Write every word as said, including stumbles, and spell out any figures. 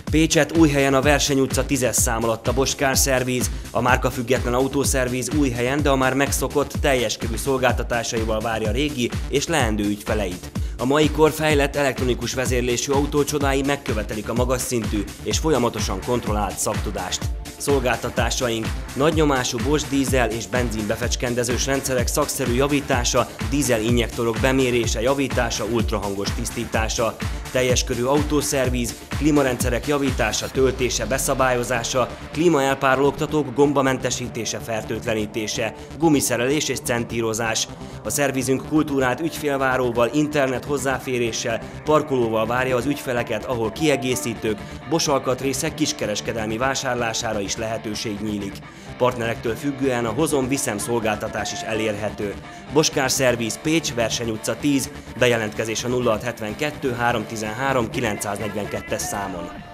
Pécset, Újhelyen a Verseny utca tízes szám alatt a Bosch Car Service, a márkafüggetlen autószerviz Újhelyen, de a már megszokott, teljes körű szolgáltatásaival várja régi és leendő ügyfeleit. A mai kor fejlett elektronikus vezérlésű autócsodái megkövetelik a magas szintű és folyamatosan kontrollált szaktudást. Szolgáltatásaink: nagynyomású Bosch dízel és benzin befecskendezős rendszerek szakszerű javítása, dízel injektorok bemérése, javítása, ultrahangos tisztítása, teljes körű autószerviz, klímarendszerek javítása, töltése, beszabályozása, klímaelpárologtatók gombamentesítése, fertőtlenítése, gumiszerelés és centírozás. A szervizünk kultúrált ügyfélváróval, internet hozzáféréssel, parkolóval várja az ügyfeleket, ahol kiegészítők, Bosch alkatrészek kiskereskedelmi vásárlására is lehetőség nyílik. Partnerektől függően a hozom-viszem szolgáltatás is elérhető. Bosch Car Service Pécs, Verseny utca tíz, bejelentkezés a nulla hat hetvenkettő háromszáztizenhárom kilencszáznegyvenkettes számon.